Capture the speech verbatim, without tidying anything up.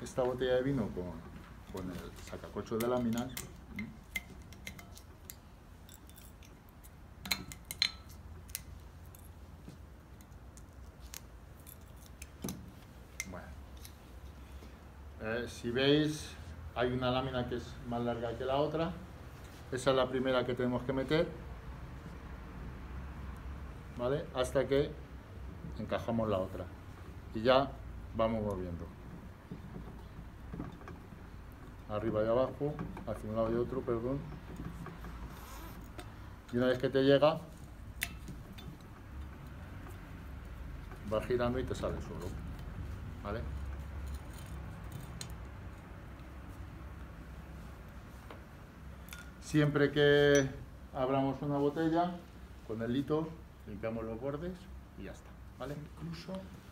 esta botella de vino con, con el sacacorchos de láminas. Bueno, eh, si veis, hay una lámina que es más larga que la otra. Esa es la primera que tenemos que meter, ¿vale? Hasta que encajamos la otra. Y ya vamos moviendo. Arriba y abajo, hacia un lado y otro, perdón. Y una vez que te llega, vas girando y te sale solo, ¿vale? Siempre que abramos una botella, con el hito limpiamos los bordes y ya está, ¿vale? Incluso